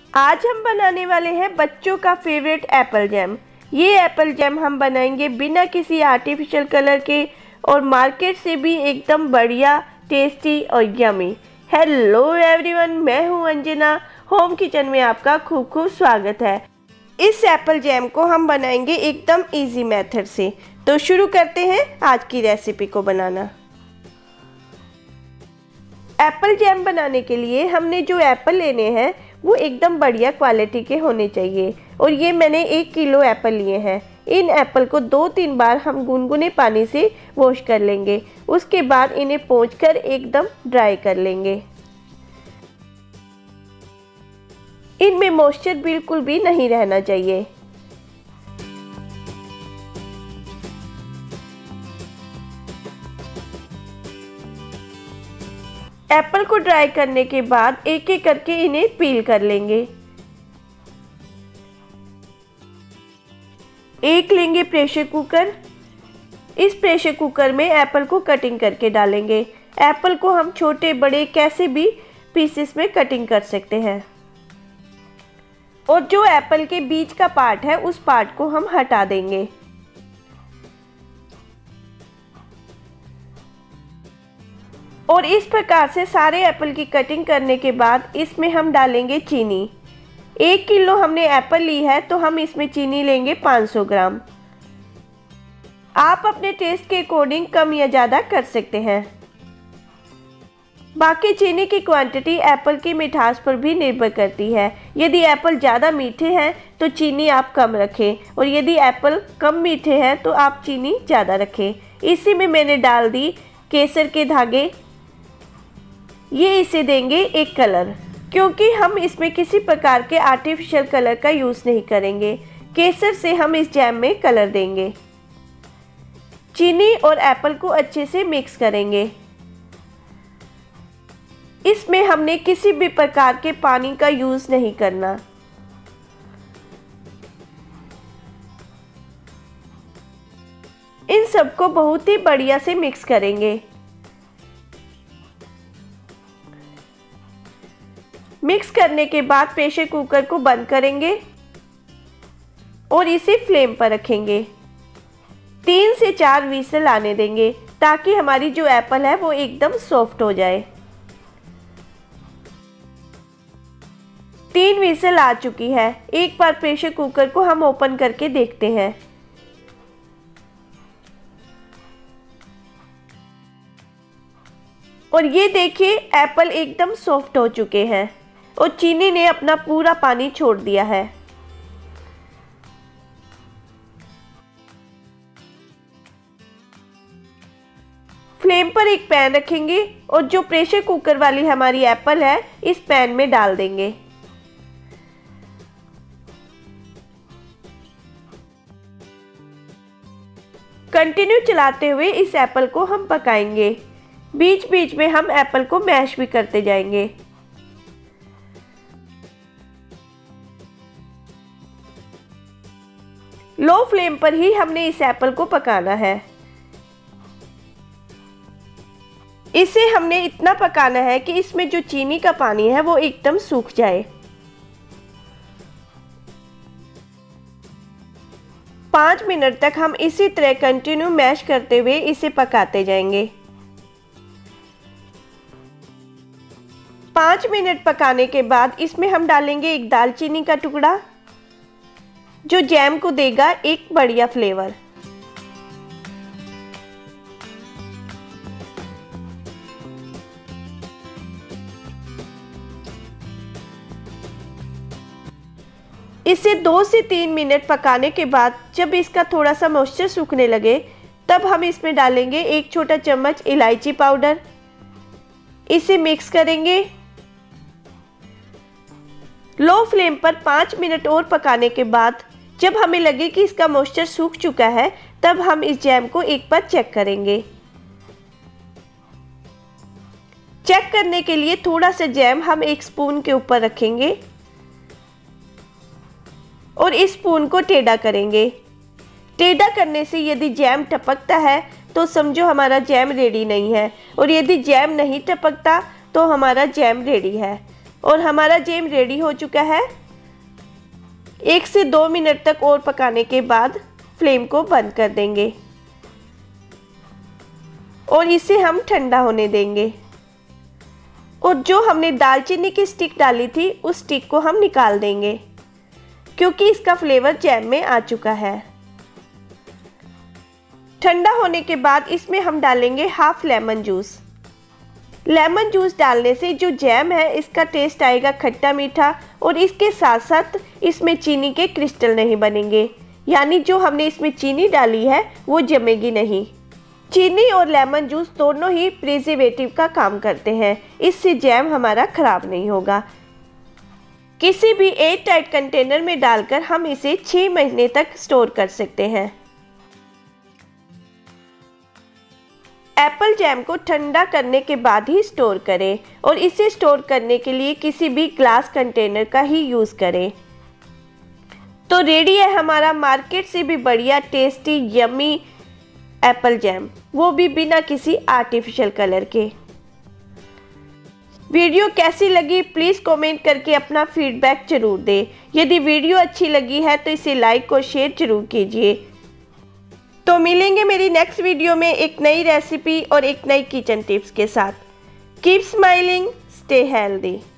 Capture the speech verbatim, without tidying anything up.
आज हम बनाने वाले हैं बच्चों का फेवरेट एप्पल जैम। ये एप्पल जैम हम बनाएंगे बिना किसी आर्टिफिशियल कलर के और मार्केट से भी एकदम बढ़िया, टेस्टी और यमी। हेलो एवरीवन, मैं हूँ अंजना। होम किचन में आपका खूब खूब स्वागत है। इस एप्पल जैम को हम बनाएंगे एकदम इजी मेथड से। तो शुरू करते हैं आज की रेसिपी को बनाना। एप्पल जैम बनाने के लिए हमने जो एप्पल लेने हैं वो एकदम बढ़िया क्वालिटी के होने चाहिए और ये मैंने एक किलो एप्पल लिए हैं। इन एप्पल को दो तीन बार हम गुनगुने पानी से वॉश कर लेंगे। उसके बाद इन्हें पोंछकर एकदम ड्राई कर लेंगे। इनमें मॉइस्चर बिल्कुल भी नहीं रहना चाहिए। एप्पल को ड्राई करने के बाद एक एक करके इन्हें पील कर लेंगे। एक लेंगे प्रेशर कुकर। इस प्रेशर कुकर में एप्पल को कटिंग करके डालेंगे। एप्पल को हम छोटे बड़े कैसे भी पीसेस में कटिंग कर सकते हैं और जो एप्पल के बीच का पार्ट है उस पार्ट को हम हटा देंगे। और इस प्रकार से सारे एप्पल की कटिंग करने के बाद इसमें हम डालेंगे चीनी। एक किलो हमने एप्पल ली है तो हम इसमें चीनी लेंगे पाँच सौ ग्राम। आप अपने टेस्ट के अकॉर्डिंग कम या ज़्यादा कर सकते हैं। बाकी चीनी की क्वांटिटी एप्पल की मिठास पर भी निर्भर करती है। यदि एप्पल ज़्यादा मीठे हैं तो चीनी आप कम रखें और यदि एप्पल कम मीठे हैं तो आप चीनी ज़्यादा रखें। इसी में मैंने डाल दी केसर के धागे। ये इसे देंगे एक कलर, क्योंकि हम इसमें किसी प्रकार के आर्टिफिशियल कलर का यूज़ नहीं करेंगे। केसर से हम इस जैम में कलर देंगे। चीनी और एप्पल को अच्छे से मिक्स करेंगे। इसमें हमने किसी भी प्रकार के पानी का यूज़ नहीं करना। इन सबको बहुत ही बढ़िया से मिक्स करेंगे। मिक्स करने के बाद प्रेशर कुकर को बंद करेंगे और इसे फ्लेम पर रखेंगे। तीन से चार व्हिसल आने देंगे ताकि हमारी जो एप्पल है वो एकदम सॉफ्ट हो जाए। तीन व्हिसल आ चुकी है। एक बार प्रेशर कुकर को हम ओपन करके देखते हैं। और ये देखिए एप्पल एकदम सॉफ्ट हो चुके हैं और चीनी ने अपना पूरा पानी छोड़ दिया है। फ्लेम पर एक पैन रखेंगे और जो प्रेशर कुकर वाली हमारी एप्पल है इस पैन में डाल देंगे। कंटिन्यू चलाते हुए इस एप्पल को हम पकाएंगे। बीच बीच में हम एप्पल को मैश भी करते जाएंगे। लो फ्लेम पर ही हमने इस एप्पल को पकाना है। इसे हमने इतना पकाना है कि इसमें जो चीनी का पानी है वो एकदम सूख जाए। पाँच मिनट तक हम इसी तरह कंटिन्यू मैश करते हुए इसे पकाते जाएंगे। पाँच मिनट पकाने के बाद इसमें हम डालेंगे एक दालचीनी का टुकड़ा जो जैम को देगा एक बढ़िया फ्लेवर। इसे दो से तीन मिनट पकाने के बाद जब इसका थोड़ा सा मॉइस्चर सूखने लगे तब हम इसमें डालेंगे एक छोटा चम्मच इलायची पाउडर। इसे मिक्स करेंगे। लो फ्लेम पर पाँच मिनट और पकाने के बाद जब हमें लगे कि इसका मॉइस्चर सूख चुका है तब हम इस जैम को एक बार चेक करेंगे। चेक करने के लिए थोड़ा सा जैम हम एक स्पून के ऊपर रखेंगे और इस स्पून को टेढ़ा करेंगे। टेढ़ा करने से यदि जैम टपकता है तो समझो हमारा जैम रेडी नहीं है और यदि जैम नहीं टपकता तो हमारा जैम रेडी है। और हमारा जैम रेडी हो चुका है। एक से दो मिनट तक और पकाने के बाद फ्लेम को बंद कर देंगे और इसे हम ठंडा होने देंगे। और जो हमने दालचीनी की स्टिक डाली थी उस स्टिक को हम निकाल देंगे क्योंकि इसका फ्लेवर जैम में आ चुका है। ठंडा होने के बाद इसमें हम डालेंगे half lemon juice. Lemon juice डालने से जो जैम है इसका टेस्ट आएगा खट्टा मीठा और इसके साथ साथ इसमें चीनी के क्रिस्टल नहीं बनेंगे, यानी जो हमने इसमें चीनी डाली है वो जमेगी नहीं। चीनी और लेमन जूस दोनों ही प्रिजर्वेटिव का काम करते हैं, इससे जैम हमारा ख़राब नहीं होगा। किसी भी एयर टाइट कंटेनर में डालकर हम इसे छः महीने तक स्टोर कर सकते हैं। एप्पल जैम को ठंडा करने के बाद ही स्टोर करें और इसे स्टोर करने के लिए किसी भी ग्लास कंटेनर का ही यूज़ करें। तो रेडी है हमारा मार्केट से भी बढ़िया टेस्टी यम्मी एप्पल जैम, वो भी बिना किसी आर्टिफिशियल कलर के। वीडियो कैसी लगी प्लीज़ कमेंट करके अपना फीडबैक जरूर दें। यदि वीडियो अच्छी लगी है तो इसे लाइक और शेयर जरूर कीजिए। तो मिलेंगे मेरी नेक्स्ट वीडियो में एक नई रेसिपी और एक नई किचन टिप्स के साथ। Keep smiling, stay healthy.